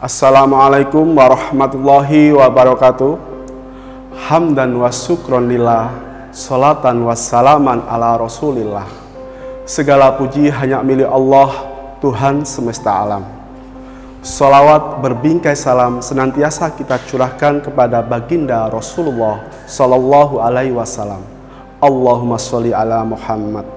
Assalamualaikum warahmatullahi wabarakatuh. Hamdan wa syukron lillah, salatan wa salaman ala rasulillah. Segala puji hanya milik Allah, Tuhan semesta alam. Salawat berbingkai salam senantiasa kita curahkan kepada baginda Rasulullah Sallallahu Alaihi Wasallam. Allahumma sholli ala Muhammad.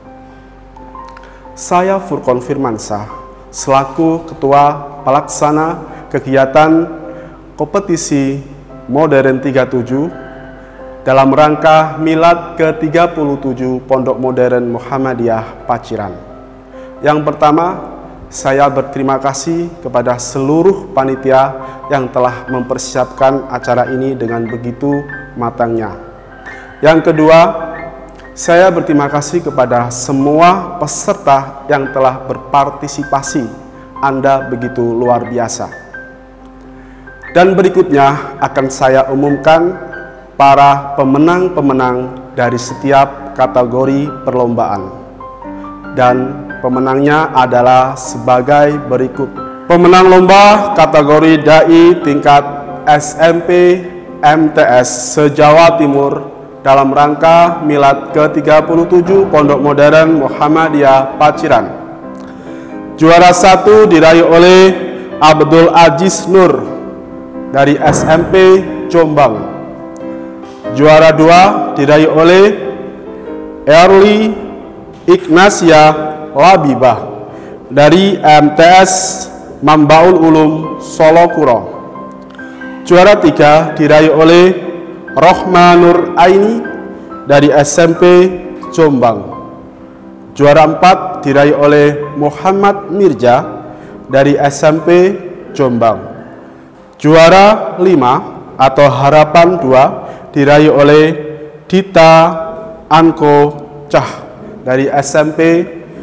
Saya Furqon Firmansyah, selaku Ketua Pelaksana kegiatan kompetisi Modern 37 dalam rangka Milad ke-37 Pondok Modern Muhammadiyah Paciran. Yang pertama, saya berterima kasih kepada seluruh panitia yang telah mempersiapkan acara ini dengan begitu matangnya. Yang kedua, saya berterima kasih kepada semua peserta yang telah berpartisipasi. Anda begitu luar biasa. Dan berikutnya akan saya umumkan para pemenang-pemenang dari setiap kategori perlombaan. Dan pemenangnya adalah sebagai berikut. Pemenang lomba kategori Dai tingkat SMP MTS se-Jawa Timur dalam rangka Milad ke-37 Pondok Modern Muhammadiyah Paciran. Juara 1 diraih oleh Abdul Aziz Nur dari SMP Jombang. Juara 2 diraih oleh Erli Ignasia Labibah dari MTS Mambaul Ulum Solokuro. Juara 3 diraih oleh Rohma Nur Aini dari SMP Jombang. Juara 4 diraih oleh Muhammad Mirja dari SMP Jombang. Juara 5 atau harapan 2 diraih oleh Dita Anko Cah dari SMP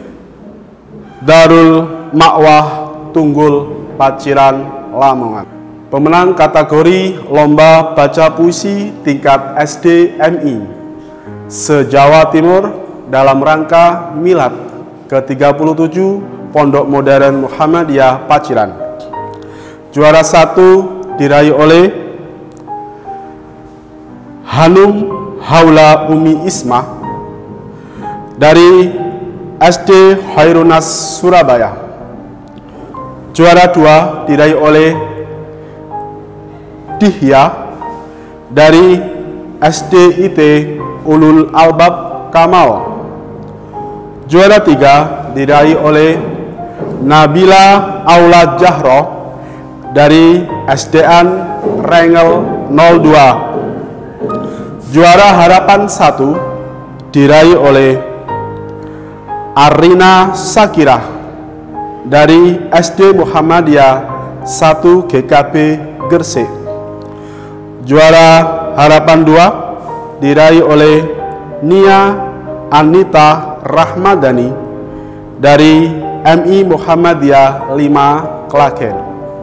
Darul Makwah Tunggul Paciran Lamongan. Pemenang kategori lomba baca puisi tingkat SD MI se-Jawa Timur dalam rangka Milad ke-37 Pondok Modern Muhammadiyah Paciran. Juara 1 diraih oleh Hanum Haula Umi Ismah dari SD Khairunas Surabaya. Juara 2 diraih oleh Dihya dari SDIT Ulul Albab Kamal. Juara 3 diraih oleh Nabila Aula Jahro dari SDN Rengel 02. Juara harapan 1 diraih oleh Arina Sakirah dari SD Muhammadiyah 1 GKB Gresik. Juara harapan 2 diraih oleh Nia Anita Rahmadani dari MI Muhammadiyah 5 Klaten.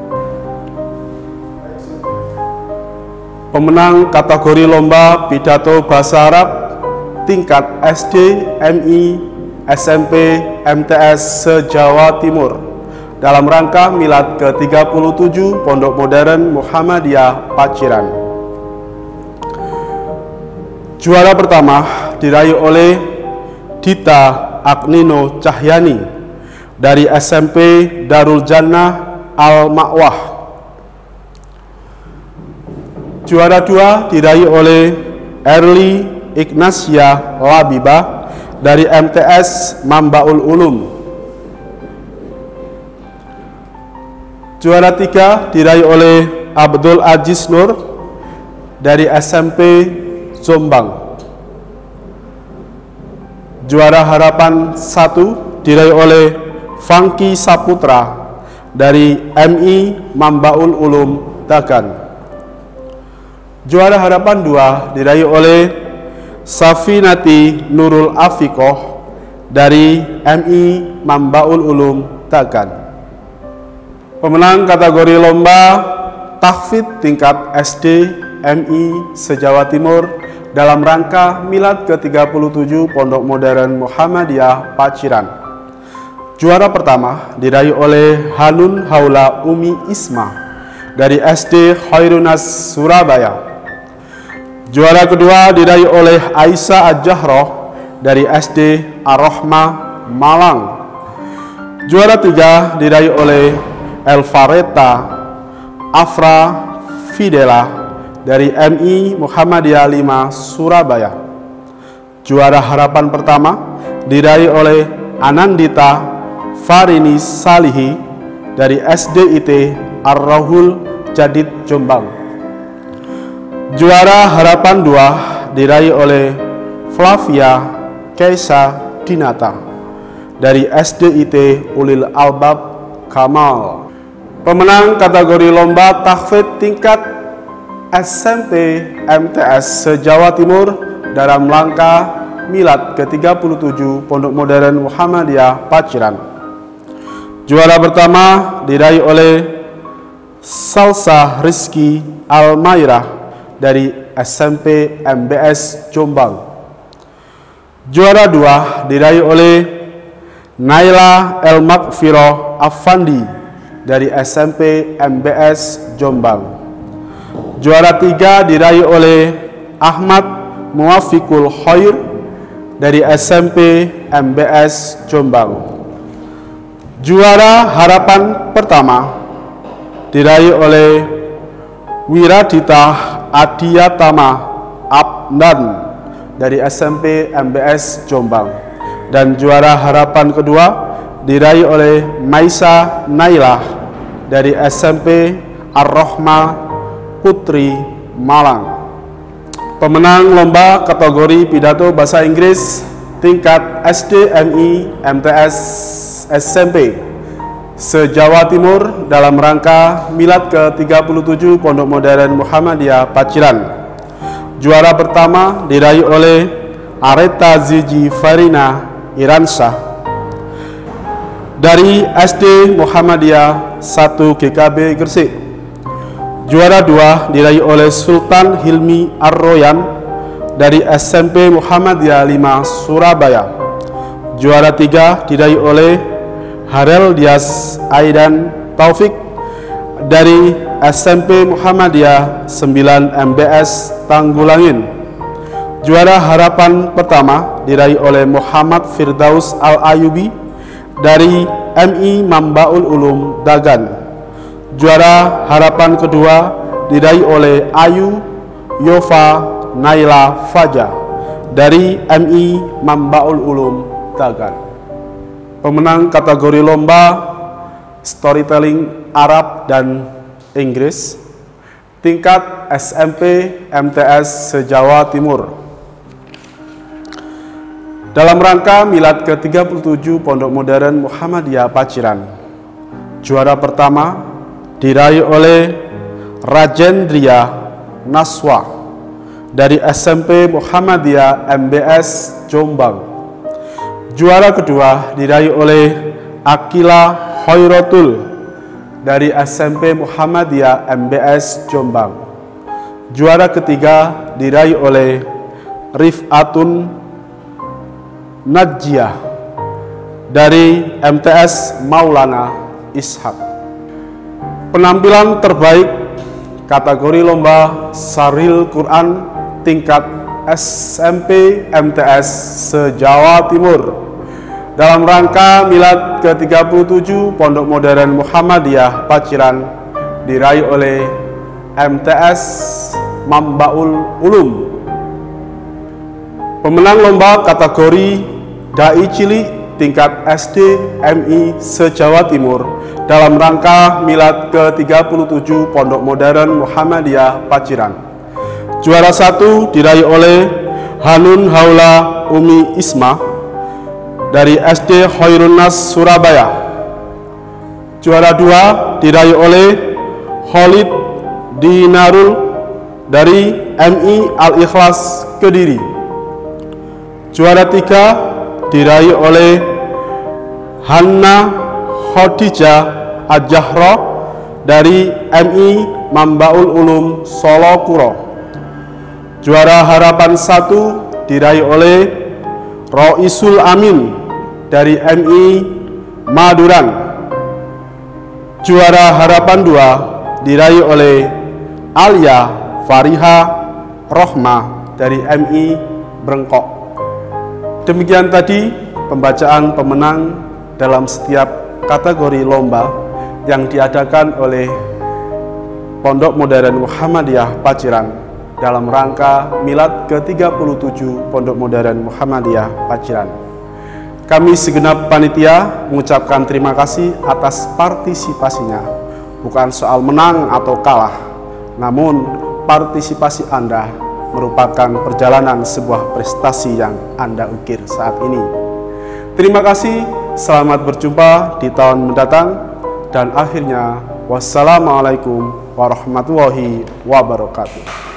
Pemenang kategori lomba pidato bahasa Arab tingkat SD, MI, SMP, MTS se-Jawa Timur dalam rangka Milad ke-37 Pondok Modern Muhammadiyah Paciran. Juara pertama diraih oleh Dita Agnino Cahyani dari SMP Darul Jannah Al-Ma'wah. Juara 2 diraih oleh Erli Ignasia Labibah dari MTS Mambaul Ulum. Juara 3 diraih oleh Abdul Aziz Nur dari SMP Jombang. Juara harapan 1 diraih oleh Fangki Saputra dari MI Mambaul Ulum Dagan. Juara harapan 2 diraih oleh Safinati Nurul Afikoh dari MI Mambaul Ulum Dagan. Pemenang kategori lomba tahfidz tingkat SD MI se-Jawa Timur dalam rangka Milad ke-37 Pondok Modern Muhammadiyah Paciran. Juara pertama diraih oleh Hanun Haula Umi Ismah dari SD Khairunas Surabaya. Juara kedua diraih oleh Aisyah Al-Jahroh dari SD Ar-Rahmah Malang. Juara tiga diraih oleh Elvareta Afra Fidela dari MI Muhammadiyah 5 Surabaya. Juara harapan pertama diraih oleh Anandita Farini Salihi dari SDIT Ar-Rahul Jadid Jombang. Juara harapan 2 diraih oleh Flavia Keisa Dinata dari SDIT Ulil Albab Kamal. Pemenang kategori lomba tahfidz tingkat SMP MTS se-Jawa Timur dalam rangka Milad ke-37 Pondok Modern Muhammadiyah Paciran. Juara pertama diraih oleh Salsa Rizky Almairah dari SMP MBS Jombang. Juara 2 diraih oleh Naila El Makfiro Afandi dari SMP MBS Jombang. Juara 3 diraih oleh Ahmad Muafikul Khair dari SMP MBS Jombang. Juara harapan pertama diraih oleh Wiradita Adiyatama Abdan dari SMP MBS Jombang. Dan juara harapan kedua diraih oleh Maisa Nailah dari SMP Ar-Rahmah Putri Malang. Pemenang lomba kategori pidato bahasa Inggris tingkat SD, MI, MTS, SMP se-Jawa Timur dalam rangka Milad ke-37 Pondok Modern Muhammadiyah Paciran. Juara pertama diraih oleh Areta Ziji Farina Iransyah dari SD Muhammadiyah 1 GKB Gresik. Juara 2 diraih oleh Sultan Hilmi Ar-Royan dari SMP Muhammadiyah 5 Surabaya. Juara 3 diraih oleh Harel Dias Aidan Taufik dari SMP Muhammadiyah 9 MBS Tanggulangin. Juara harapan pertama diraih oleh Muhammad Firdaus Al-Ayubi dari MI Mambaul Ulum Dagan. Juara harapan kedua diraih oleh Ayu Yova Naila Faja dari MI Mambaul Ulum Dagan. Pemenang kategori lomba storytelling Arab dan Inggris tingkat SMP MTS se-Jawa Timur dalam rangka Milad ke-37 Pondok Modern Muhammadiyah Paciran. Juara pertama diraih oleh Rajendria Naswa dari SMP Muhammadiyah MBS Jombang. Juara kedua diraih oleh Akila Khairatul dari SMP Muhammadiyah MBS Jombang. Juara ketiga diraih oleh Rifatun Najiyah dari MTS Maulana Ishak. Penampilan terbaik kategori lomba Saril Quran tingkat SMP MTS se-Jawa Timur dalam rangka Milad ke-37 Pondok Modern Muhammadiyah Paciran diraih oleh MTS Mambaul Ulum. Pemenang lomba kategori Dai Cilik tingkat SD MI se-Jawa Timur dalam rangka Milad ke-37 Pondok Modern Muhammadiyah Paciran. Juara 1 diraih oleh Hanun Haula Umi Isma dari SD Khairunas Surabaya. Juara 2 diraih oleh Khalid Dinarul dari MI Al-Ikhlas Kediri. Juara 3 diraih oleh Hanna Khadijah Al-Jahroh dari MI Mambaul Ulum Solo Kuro. Juara harapan 1 diraih oleh Roisul Amin dari MI Madurang. Juara harapan diraih oleh Alia Fariha Rohmah dari MI Brengkok. Demikian tadi pembacaan pemenang dalam setiap kategori lomba yang diadakan oleh Pondok Modern Muhammadiyah Paciran dalam rangka Milad ke-37 Pondok Modern Muhammadiyah Paciran. Kami segenap panitia mengucapkan terima kasih atas partisipasinya. Bukan soal menang atau kalah, namun partisipasi Anda merupakan perjalanan sebuah prestasi yang Anda ukir saat ini. Terima kasih, selamat berjumpa di tahun mendatang, dan akhirnya wassalamualaikum warahmatullahi wabarakatuh.